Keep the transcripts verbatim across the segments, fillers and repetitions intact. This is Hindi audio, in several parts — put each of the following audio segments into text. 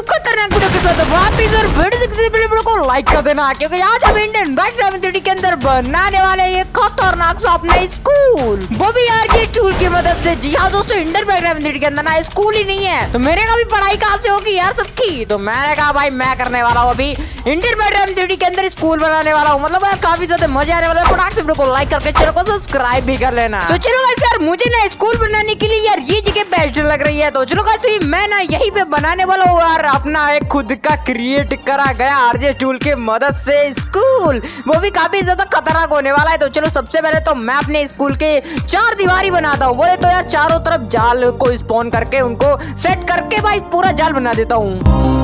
खतरनाक वीडियो के साथ वापस और वीडियो को लाइक कर देना, क्योंकि आज हम Indian bike driving three D के अंदर बनाने वाले ये खतरनाक सा अपना स्कूल, वो भी यार ये टूल की मदद से। जी हाँ दोस्तों, Indian bike driving three D के अंदर ना स्कूल ही नहीं है, तो मेरे का भी पढ़ाई कहाँ से होगी यार सबकी। तो मैंने कहा भाई मैं करने वाला हूँ अभी Indian bike driving three D के अंदर स्कूल बनाने वाला हूँ। मतलब यार काफी ज्यादा मजा आने वाला है। फटाक से वीडियो को लाइक करके चैनल को सब्सक्राइब भी कर लेना। तो चलो गाइस यार, मुझे ना स्कूल बनाने के लिए यार ये जगह बेस्ट लग रही है, तो चलो गाइस मैं ना यहीं पे बनाने वाला हूँ यार अपना एक खुद का क्रिएट करा गया आरजे टूल की मदद से स्कूल, वो भी काफी ज्यादा खतरनाक होने वाला है। तो चलो सबसे पहले तो मैं अपने स्कूल के चार दीवारी बनाता हूँ। बोले तो यार चारों तरफ जाल को स्पॉन करके उनको सेट करके भाई पूरा जाल बना देता हूँ।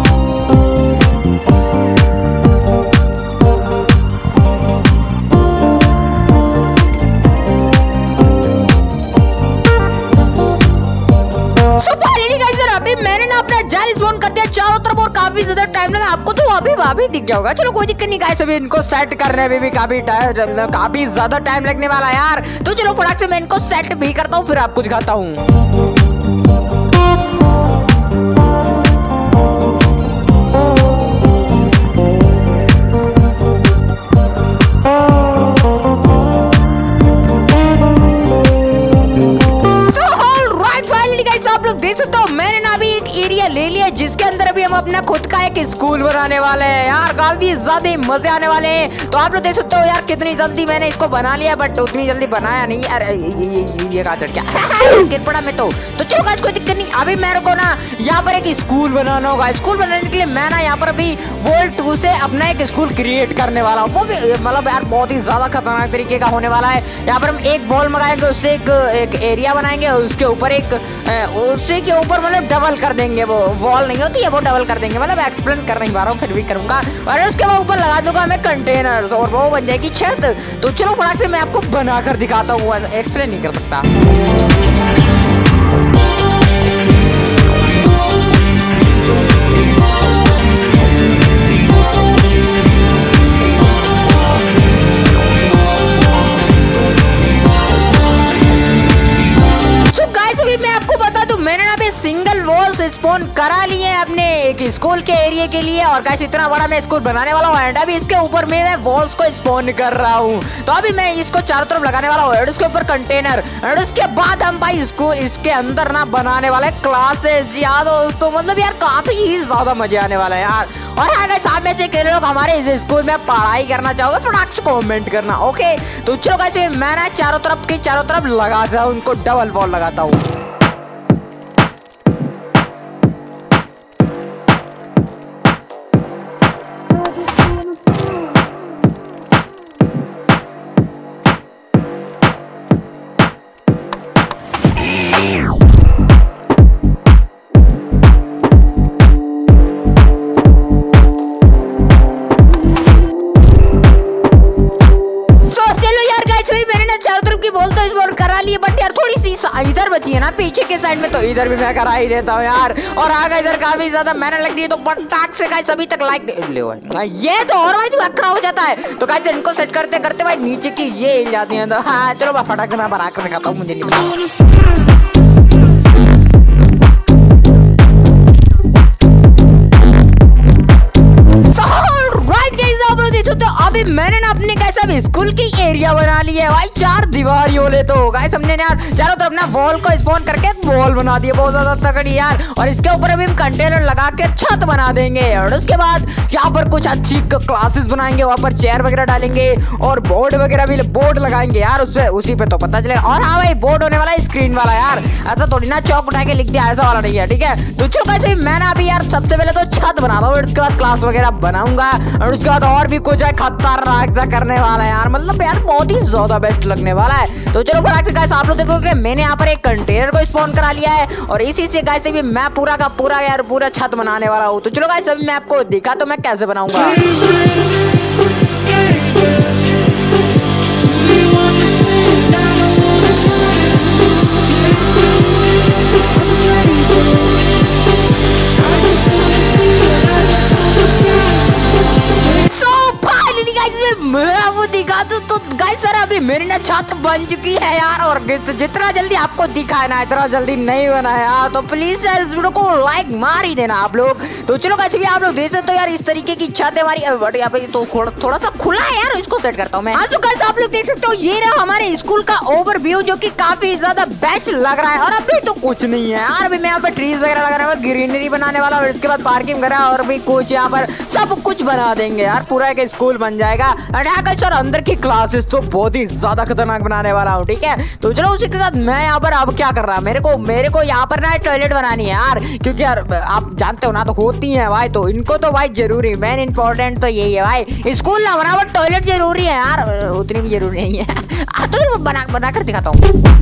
चारों तरफ और काफी ज्यादा टाइम लगा, आपको तो अभी अभी दिख गया होगा। चलो कोई दिक्कत नहीं गाइस, अभी इनको सेट करने में भी काफी टाइम काफी ज्यादा टाइम लगने वाला है यार। तो चलो फटाक से मैं इनको सेट भी करता हूँ, फिर आपको दिखाता हूँ। ले लिया जिसके अंदर अभी हम अपना खुद का एक स्कूल बनाने वाले हैं यार, काफी ज्यादा मजे आने वाले हैं। तो आप लोग देख सकते हो यार कितनी जल्दी मैंने इसको बना लिया, बट उतनी जल्दी बनाया नहीं यार। ये ये ये, ये कहाँ चढ़ गया गिर पड़ा मैं तो। तो चलो गाइस कोई दिक्कत नहीं, अभी मेरे को ना यहाँ पर एक स्कूल बनाना होगा। स्कूल बनाने के लिए मैं ना यहाँ पर अभी वॉल टू से अपना एक स्कूल क्रिएट करने वाला हूँ, वो भी मतलब यार बहुत ही ज्यादा खतरनाक तरीके का होने वाला है। यहाँ पर हम एक वॉल मंगाएंगे, उससे एक एक एरिया बनाएंगे, उसके ऊपर एक उससे के ऊपर मतलब डबल कर देंगे, वो वॉल नहीं होती है वो डबल कर देंगे। मतलब एक्सप्लेन कर नहीं पा रहा हूँ, फिर भी करूंगा। और उसके बाद ऊपर लगा दूंगा मैं कंटेनर्स और वो बन जाएगी छत। तो चलो फटाक से मैं आपको बनाकर दिखाता हूँ, एक्सप्लेन नहीं कर सकता। स्पॉन करा लिए अपने एक स्कूल के एरिया के लिए, और गाइस इतना बड़ा मैं स्कूल बनाने वाला हूँ एंड अभी इसके ऊपर में मैं वॉल्स को स्पॉन कर रहा हूँ। तो अभी मैं इसको चारों तरफ लगाने वाला हूँ और उसके ऊपर कंटेनर, और उसके बाद हम भाई इसको इसके अंदर ना बनाने वाले क्लासेस। यार दोस्तों मतलब यार काफी ही ज्यादा मजे आने वाला है यार। और हाँ गाइस आप में से कितने लोग हमारे इस स्कूल में पढ़ाई करना चाहोगे फटाक से कमेंट करना, ओके। तो चलो गाइस मैं ना चारों तरफ की चारों तरफ लगाता हूँ, उनको डबल वॉल लगाता हूँ। बट यार थोड़ी सी इधर बची है ना पीछे के साइड में, तो इधर भी मैं करा ही देता हूँ यार। और आगे इधर काफी ज्यादा मेहनत लग रही है, तो फटाक से गाइस अभी तक लाइक ले ये तो और भाई अखरा हो जाता है। तो गाइस इनको सेट करते करते भाई नीचे की ये हिल जाती है। तो हाँ चलो मैं फटाक से मैं बना कर दिखाता हूँ, मुझे नहीं अभी मैंने ना अपने कैसा भी स्कूल की एरिया बना लिया है भाई, चार दीवारी वाले। तो गाइस हमने ना यार चारों तरफ ना वॉल को स्पॉन करके वॉल बना दिया, बहुत ज्यादा तगड़ी यार। और इसके ऊपर अभी हम कंटेनर लगा के छत बना देंगे, और उसके बाद यहाँ पर कुछ अच्छी क्लासेस बनाएंगे, वहाँ पर चेयर वगैरह डालेंगे और बोर्ड वगैरह भी बोर्ड लगाएंगे यार, उससे उसी पे तो पता चलेगा। और हाँ भाई बोर्ड होने वाला है स्क्रीन वाला यार, ऐसा थोड़ी ना चौक उठा के लिख दिया, ऐसा वाला नहीं है, ठीक है। तो चलो गाइस मैं ना अभी यार सबसे पहले तो छत बना रहा हूँ, उसके बाद क्लास वगैरह बनाऊंगा, और उसके बाद और भी कुछ खतरनाक सा करने वाला है यार। मतलब यार बहुत ही ज्यादा बेस्ट लगने वाला है। तो चलो फटाक से गाइस आप लोग देखो कि मैंने यहाँ पर एक कंटेनर को स्पॉन करा लिया है, और इसी से गाइस अभी मैं पूरा का पूरा यार पूरा छत बनाने वाला हूँ। तो चलो गाइस अभी मैं आपको दिखा तो मैं कैसे बनाऊंगा। मैं आपको दिखा दूं तो गाइस सर अभी मेरी ना छत बन चुकी है यार, और जितना जल्दी आपको दिखा है ना इतना जल्दी नहीं बना है यार। तो प्लीज यार इस वीडियो को लाइक मार ही देना आप लोग। तो चलो कैसे भी आप लोग देख सकते हो यार, इस तरीके की छत है हमारी। बट यहाँ पे तो थोड़ा सा खुला है यार, इसको सेट करता हूँ मैं। हाँ तो कैसे आप लोग देख सकते हो, ये रहा हमारे स्कूल का ओवरव्यू जो कि काफी ज्यादा बेस्ट लग रहा है। और अभी तो कुछ नहीं है यार, अभी मैं यहाँ पे ट्रीज वगैरह लगा रहा हूँ, ग्रीनरी बनाने वाला, और इसके बाद पार्किंग वगैरह और भी कुछ यहाँ पर सब कुछ बना देंगे यार, पूरा एक स्कूल बन जाएगा। सर अंदर की क्लासेस तो बहुत ही ज्यादा खतरनाक बनाने वाला हूँ, ठीक है। तो चलो उसी के साथ मैं यहाँ पर अब क्या कर रहा, मेरे को मेरे को यहाँ पर ना टॉयलेट बनानी है यार, क्योंकि यार आप जानते हो ना तो होती है भाई, तो इनको तो भाई जरूरी मेन इंपॉर्टेंट तो यही है भाई, स्कूल ना बना बट टॉयलेट जरूरी है यार, उतनी भी जरूरी नहीं है। तो बना बना कर दिखाता हूँ।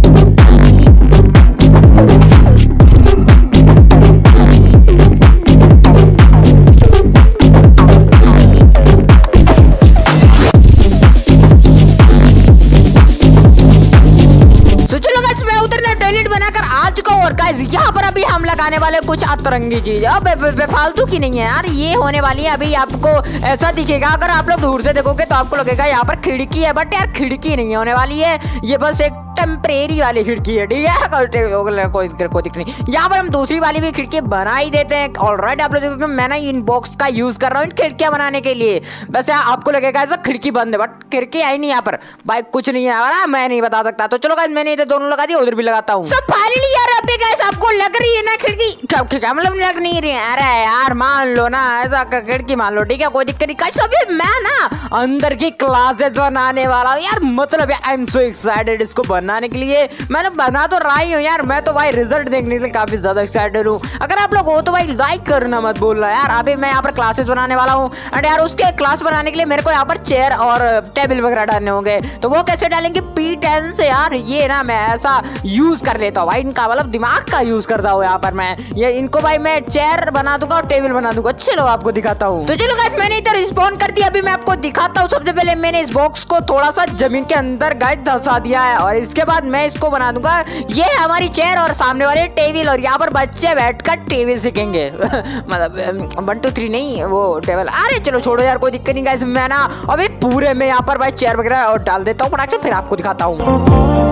यहाँ पर अभी हम लगाने वाले कुछ अतरंगी चीज है, बे, बे, बेफालतू की नहीं है यार, ये होने वाली है। अभी आपको ऐसा दिखेगा, अगर आप लोग दूर से देखोगे तो आपको लगेगा यहाँ पर खिड़की है, बट यार खिड़की नहीं होने वाली है, ये बस एक टेम्परेरी वाली खिड़की है, ठीक है। कोई कोई दिख नहीं, यहाँ पर हम दूसरी वाली भी खिड़की बना ही देते हैं। ऑलराइट आप लोग मैं ना इन बॉक्स का यूज कर रहा हूँ इन खिड़कियां बनाने के लिए। वैसे आपको लगेगा ऐसा खिड़की बंद है, बट खिड़की आई नहीं यहाँ पर भाई, कुछ नहीं है, मैं नहीं बता सकता। तो चलो मैंने इधर दोनों लगा दिया, उधर भी लगाता हूँ सब फाइनली यार। अभी गाइस आपको लग रही है ना खिड़की, क्या मतलब लग नहीं रही है? अरे यार मान लो ना, ऐसा खिड़की मान लो, ठीक है, कोई दिक्कत नहीं। गाइस अभी मैं ना अंदर की क्लासेस बनाने वाला हूँ यार, मतलब आई एम सो एक्साइटेड इसको बनाने के लिए। मैंने बना तो रहा ही हूँ यार, मैं तो भाई रिजल्ट देखने के लिए काफी ज्यादा एक्साइटेड हूँ। अगर आप लोग हो तो भाई लाइक करना मत बोलना यार। अभी मैं यहाँ पर क्लासेस बनाने वाला हूँ, एंड यार उसके क्लास बनाने के लिए मेरे को यहाँ पर चेयर और टेबल वगैरह डालने होंगे। तो वो कैसे डालेंगे? पी टेन से यार, ये ना मैं ऐसा यूज कर लेता हूँ भाई, इनका मतलब दिमाग का यूज करता हूँ यहाँ पर मैं। ये इनको भाई मैं चेयर बना दूंगा और टेबल बना दूंगा। चलो आपको दिखाता हूँ। तो चलो गाइस मैंने इधर रिस्पॉन्ड कर दिया, अभी मैं आपको दिखाता हूँ। सबसे पहले मैंने इस बॉक्स को थोड़ा सा जमीन के अंदर गाइस धंसा दिया है, और इसके बाद मैं इसको बना दूंगा ये हमारी चेयर और सामने वाले टेबल, और यहाँ पर बच्चे बैठकर टेबल सीखेंगे। मतलब वन टू थ्री नहीं, वो टेबल। अरे चलो छोड़ो यार, कोई दिक्कत नहीं गाइस। मैं ना अभी पूरे में यहाँ पर भाई चेयर वगैरह और डाल देता हूँ फटाक से, फिर आपको दिखाता हूँ।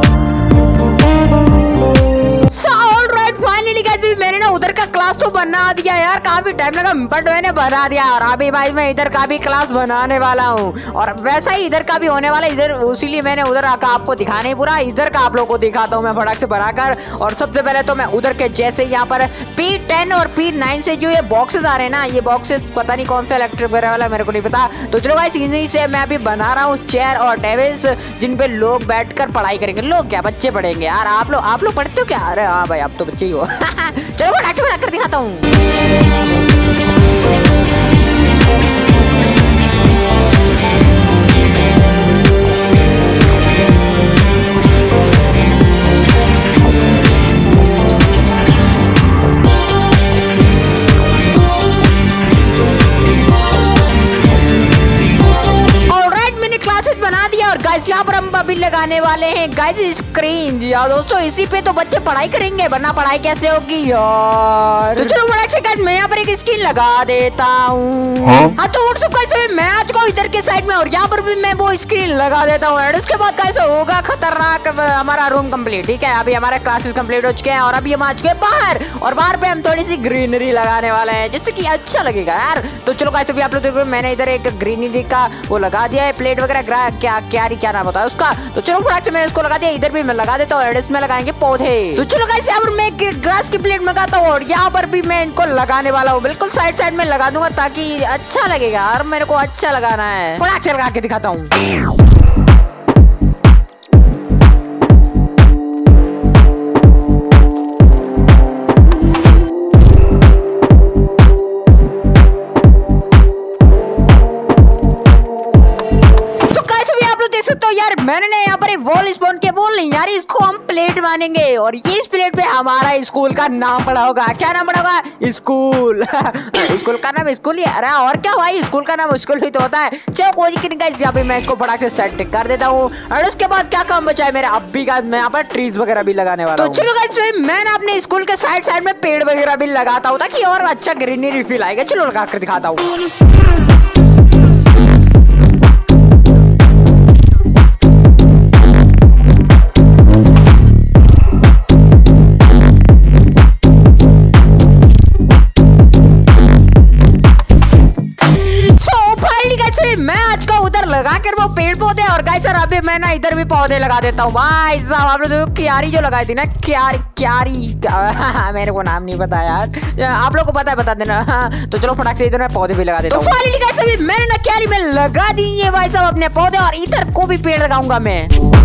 So, all right, finally guys, मैंने ना उधर का क्लास तो बना दिया यार, काफी टाइम लगा बट मैंने बना दिया। और अभी भाई मैं इधर का भी क्लास बनाने वाला हूँ, और वैसा ही इधर का भी होने वाला है इधर, उसीलिए मैंने उधर आकर आपको दिखाने ही पूरा इधर का आप लोगों को दिखाता हूँ मैं फटाक से बनाकर। और सबसे पहले तो मैं उधर के जैसे यहाँ पर पी टेन और पी नाइन से जो ये बॉक्सेस आ रहे हैं ना, ये बॉक्सेस पता नहीं कौन सा इलेक्ट्रिक वगैरह वाला, मेरे को नहीं पता। तो चलो भाई इन्हीं से मैं अभी बना रहा हूँ चेयर और टेबल्स, जिन पे लोग बैठकर पढ़ाई करेंगे। लोग क्या, बच्चे पढ़ेंगे यार। आप लोग आप लोग पढ़ते हो क्या? अरे हाँ भाई आप तो बच्चे ही हो। चलो फटाक से बनाकर दिखाता हूँ। गाइस यहाँ पर हम अभी लगाने वाले हैं गाइस स्क्रीन। जी हाँ दोस्तों, इसी पे तो बच्चे पढ़ाई करेंगे, वरना पढ़ाई कैसे होगी यार। तो चलो बड़ा से गाइस मैं यहाँ पर एक स्क्रीन लगा देता हूँ। हाँ तो व्हाट्सअप गाइस मैं आज को इधर के साइड में, और यहाँ पर भी मैं वो स्क्रीन लगा देता हूँ। और उसके बाद कैसे होगा खतरनाक हमारा रूम कंप्लीट, ठीक है। अभी हमारे क्लासेस कंप्लीट हो चुके हैं, और अभी हम आ चुके हैं बाहर, और बाहर पे हम थोड़ी सी ग्रीनरी लगाने वाले हैं, जिससे कि अच्छा लगेगा यार। तो चलो गाइस अभी आप लोग देखो, मैंने इधर एक ग्रीनरी का वो लगा दिया है, प्लेट वगैरह क्या क्या क्या नाम होता है उसका। तो चलो फटाक से मैंने इसको लगा दिया, इधर भी मैं लगा देता हूँ, इसमें लगाएंगे पौधे। तो चलो गाइस यहाँ पर मैं ग्रास की प्लेट लगाता हूँ, और यहाँ पर भी मैं इनको लगाने वाला हूँ, बिल्कुल साइड साइड में लगा दूंगा ताकि अच्छा लगेगा, और मेरे को अच्छा लगाना है। फटाक से लगा के दिखाता हूँ। मैंने ना यहाँ पर एक वॉल स्पॉन किया, वॉल नहीं यार, इसको हम प्लेट मानेंगे, और ये इस प्लेट पे हमारा स्कूल का नाम पड़ा होगा। क्या नाम पड़ा होगा? स्कूल। स्कूल का नाम स्कूल ही। अरे और क्या भाई, स्कूल का नाम स्कूल ही तो होता है। चलो कोई दिक्कत नहीं, यहाँ पे मैं इसको फटाक से सेट कर देता हूँ। और उसके बाद क्या काम बचा है मेरा? अब भी मैं यहाँ पर ट्रीज वगैरह भी लगाने वाला हूँ। तो चलो गाइस मैं ना अपने स्कूल के साइड साइड में पेड़ वगैरह भी लगाता हूँ, ताकि और अच्छा ग्रीनरी फील आएगा। चलो लगा कर दिखाता हूँ। मैं ना इधर भी पौधे लगा देता हूँ। भाई साहब आप लोग क्यारी जो लगाई थी ना, क्यारी क्यारी मेरे को नाम नहीं पता यार, आप लोग को पता है बता देना। तो चलो फटाक से इधर मैं पौधे भी लगा देता हूँ। तो फाइनली गाइस अभी मैंने ना क्यारी में लगा दी है भाई साहब अपने पौधे, और इधर को भी पेड़ लगाऊंगा मैं।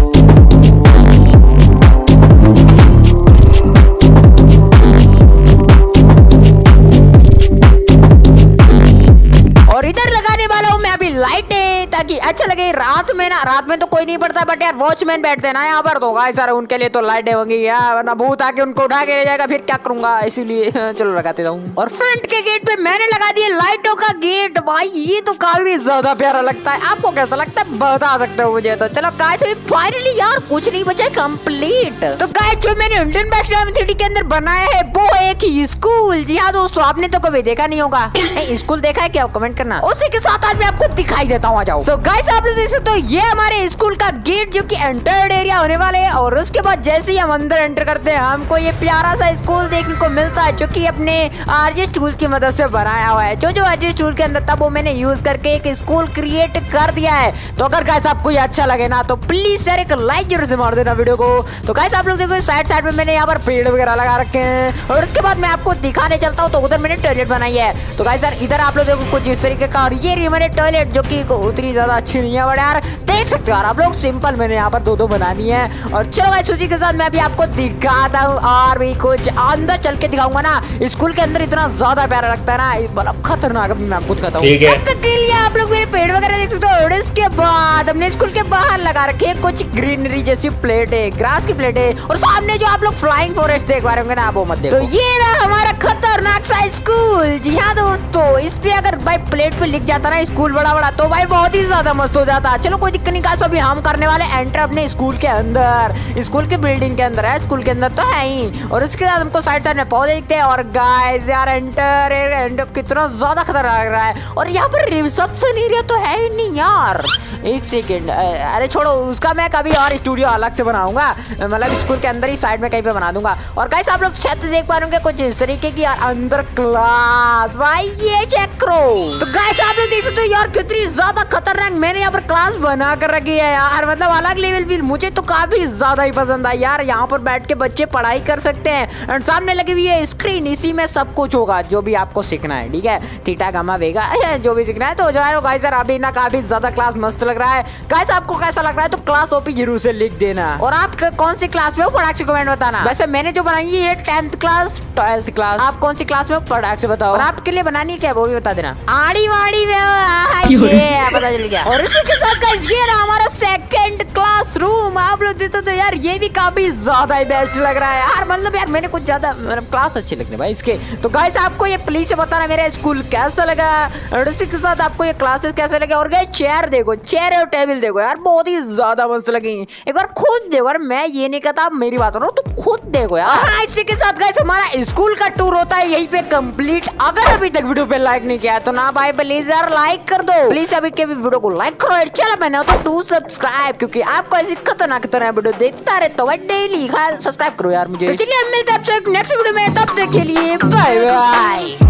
और इधर लगाने वाला हूँ मैं अभी लाइटें, ताकि अच्छा लगे रात में ना। रात में तो कोई नहीं पड़ता, बट यार वॉचमैन बैठते हैं ना यहाँ पर, तो गाइस सर उनके लिए तो लाइटें होंगी यार, वरना भूत आके उनको उठा के ले जाएगा, फिर क्या करूंगा, इसीलिए चलो लगाते हूँ। और फ्रंट के गेट पे मैंने लगा दिया लाइटों का गेट। भाई ये तो काफी ज्यादा प्यारा लगता है, आपको कैसा लगता है बता सकते हो मुझे। तो चलो गाइस अभी फाइनली यार कुछ नहीं बचा कंप्लीट। तो गाइस जो मैंने इंडियन बैच थ्री के अंदर बनाया है वो एक स्कूल। जी हाँ दोस्तों, आपने तो कभी देखा नहीं होगा, स्कूल देखा है क्या, कमेंट करना। उसी के साथ आज मैं आपको दिखाई देता हूँ, आ जाओ। सो गाइस आप लोग देख सकते हो ये हमारे स्कूल का गेट जो कि एंटर्ड एरिया होने वाले है। और उसके बाद जैसे ही हम अंदर एंटर करते हैं हमको ये प्यारा सा स्कूल देखने को मिलता है, जो कि अपने आरजे टूल की मदद से बनाया हुआ है। जो जो आरजे टूल के अंदर तब वो मैंने यूज करके एक स्कूल क्रिएट कर दिया है। तो अगर गाइस आपको ये अच्छा लगे ना तो प्लीज यार एक लाइक जरूर से मार देना वीडियो को। तो गाइस आप लोग देखो साइड साइड में मैंने यहाँ पर पेड़ वगैरह लगा रखे हैं। और उसके बाद मैं आपको दिखाने चलता हूँ, तो उधर मैंने टॉयलेट बनाई है। तो गाइस यार इधर आप लोग देखो कुछ इस तरीके का, और ये रही हमारे टॉयलेट जो कि उतनी ज्यादा अच्छी नहीं है, बट यार देख सकते हो यार आप लोग, सिंपल मैंने यहाँ पर दो दो बनानी है। और चलो गाइस उसी के साथ मैं अभी आपको दिखाता हूँ और भी कुछ अंदर चल के दिखाऊंगा ना। स्कूल के अंदर इतना ज्यादा प्यारा लगता है ना, मतलब खतरनाक, अभी मैं आपको दिखाता हूँ। तब तक के लिए आप लोग मेरे पेड़ वगैरह देख सकते हो। और इसके बाद हमने स्कूल के बाहर लगा रखे है कुछ ग्रीनरी जैसी प्लेट है, ग्रास की प्लेट है। और सामने जो आप लोग फ्लाइंग फॉरेस्ट देख पा रहे होंगे ना, वो मत देखो। तो ये रहा हमारा खतरनाक सा स्कूल। जी हाँ दोस्तों, इस पे अगर भाई प्लेट पे लिख जाता ना स्कूल बड़ा बड़ा, तो भाई बहुत ही ज्यादा मस्त हो जाता। चलो कोई दिक्कत नहीं गाइस, अभी हम करने वाले एंटर अपने स्कूल के अंदर। स्कूल के बिल्डिंग के अंदर है, स्कूल के अंदर तो है ही। और इसके साथ हमको साइड साइड में पौधे दिखते हैं। और गाइस यार एंटर एंटर कितना ज्यादा खतरनाक लग रहा है। और यहाँ पर रिसेप्शन एरिया तो है ही नहीं यार, एक सेकेंड, अरे छोड़ो उसका, मैं कभी और स्टूडियो अलग से बनाऊंगा, मतलब स्कूल के अंदर ही साइड में कहीं पे बना दूंगा। और गाइस आप लोग छत देख पा रहे होंगे कुछ इस तरीके की यार, अंदर क्लास, भाई ये चेक करो। तो गाइस आप लोग देख सकते हो यार कितनी ज्यादा खतरनाक मैंने यहाँ पर क्लास बना कर रखी है यार, मतलब अलग लेवल भी, मुझे तो काफी ज्यादा ही पसंद आई यार। यहाँ पर बैठ के बच्चे पढ़ाई कर सकते हैं, और सामने लगी हुई है स्क्रीन, इसी में सब कुछ होगा जो भी आपको सीखना है, ठीक है, थीटा गामा वेगा जो भी सीखना है तो जो है गाइस यार अभी ना काफी ज्यादा क्लास मस्त लग रहा है। गाइस आपको कैसा लग रहा है तो क्लास ओपी जरूर से लिख देना। और आप कौन सी क्लास में हो फटाक से कमेंट बताना। वैसे मैंने जो बनाई है टेंथ क्लास ट्वेल्थ क्लास, आप कौन सी क्लास में फटाक से बताओ। और आपके लिए बनानी क्या वो भी बता देना। आड़ी वाड़ी में ये पता चल गया। और इसी के साथ गाइस ये रहा हमारा सेकंड क्लासरूम। आप लोग देखते तो यार ये भी काफी ज्यादा ही बेस्ट लग रहा है यार, मतलब यार मैंने कुछ ज्यादा मतलब क्लास अच्छी लगने भाई इसके। तो गाइस आपको ये प्लीज से बताना मेरा स्कूल कैसा लगा, और इसी के साथ आपको ये क्लासेस कैसे लगे। और गाइस चेयर देखो, चेयर और टेबल देखो यार बहुत ही ज्यादा मस्त लगी, एक बार खुद देखो यार, मैं ये नहीं कहता मेरी बात हो रहा हूँ, तो खुद देखो यार। हाँ, इसी के साथ गाइस हमारा स्कूल का टूर होता है यहीं पे कंप्लीट। अगर अभी तक वीडियो पे लाइक नहीं किया तो ना भाई प्लीज यार लाइक कर दो, प्लीज अभी के भी वीडियो को लाइक करो। चलो मैंने तो टू सब्सक्राइब, क्योंकि आपको ऐसी खतरनाक खतरनाक वीडियो देखता रहता हूँ डेली, सब्सक्राइब करो यार मुझे। तो चलिए हम मिलते हैं आपसे नेक्स्ट वीडियो में, तब तक के लिए बाय बाय।